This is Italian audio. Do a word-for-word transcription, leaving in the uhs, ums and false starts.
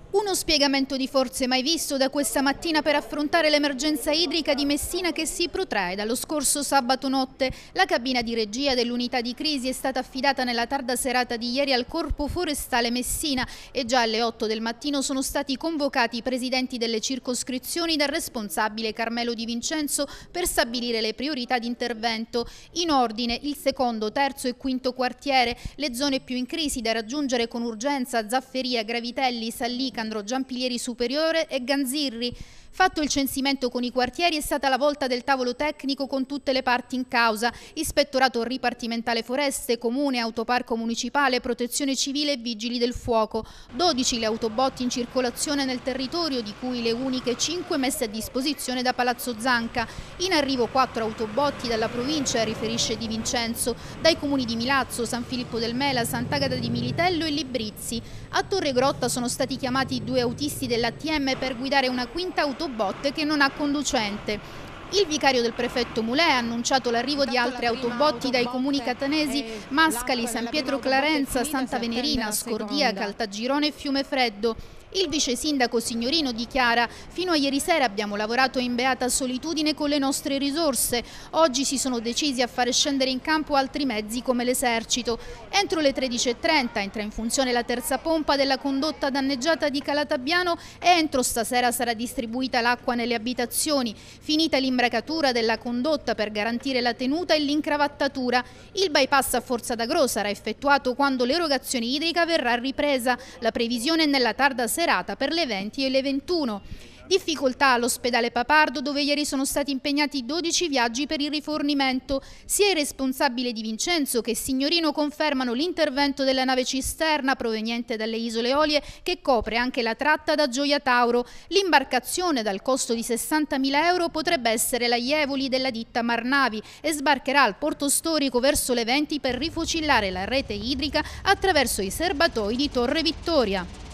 Uno spiegamento di forze mai visto da questa mattina per affrontare l'emergenza idrica di Messina che si protrae dallo scorso sabato notte. La cabina di regia dell'unità di crisi è stata affidata nella tarda serata di ieri al Corpo Forestale Messina e già alle otto del mattino sono stati convocati i presidenti delle circoscrizioni dal responsabile Carmelo Di Vincenzo per stabilire le priorità di intervento. In ordine il secondo, terzo e quinto quartiere, le zone più in crisi da raggiungere con urgenza: Zafferia, Gravitelli, Sallica, Andro Giampilieri Superiore e Ganzirri. Fatto il censimento con i quartieri è stata la volta del tavolo tecnico con tutte le parti in causa: Ispettorato Ripartimentale Foreste, Comune, Autoparco Municipale, Protezione Civile e Vigili del Fuoco. dodici le autobotti in circolazione nel territorio, di cui le uniche cinque messe a disposizione da Palazzo Zanca. In arrivo quattro autobotti dalla provincia, riferisce Di Vincenzo, dai comuni di Milazzo, San Filippo del Mela, Sant'Agata di Militello e Librizzi. A Torre Grotta sono stati chiamati due autisti dell'A T M per guidare una quinta autobotte che non ha conducente. Il vicario del prefetto Mulè ha annunciato l'arrivo di altre autobotti dai comuni catanesi Mascali, San Pietro Clarenza, Santa Venerina, Scordia, Caltagirone e Fiumefreddo. Il vice sindaco Signorino dichiara: fino a ieri sera abbiamo lavorato in beata solitudine con le nostre risorse. Oggi si sono decisi a fare scendere in campo altri mezzi come l'esercito. Entro le tredici e trenta entra in funzione la terza pompa della condotta danneggiata di Calatabbiano e entro stasera sarà distribuita l'acqua nelle abitazioni. Finita l'imbracatura della condotta per garantire la tenuta e l'incravattatura. Il bypass a Forza d'Agro sarà effettuato quando l'erogazione idrica verrà ripresa. La previsione è nella tarda serata per le venti e le ventuno. Difficoltà all'ospedale Papardo, dove ieri sono stati impegnati dodici viaggi per il rifornimento. Sia il responsabile Di Vincenzo che Signorino confermano l'intervento della nave cisterna proveniente dalle Isole Olie, che copre anche la tratta da Gioia Tauro. L'imbarcazione, dal costo di sessantamila euro, potrebbe essere la Jevoli della ditta Marnavi e sbarcherà al porto storico verso le venti per rifocillare la rete idrica attraverso i serbatoi di Torre Vittoria.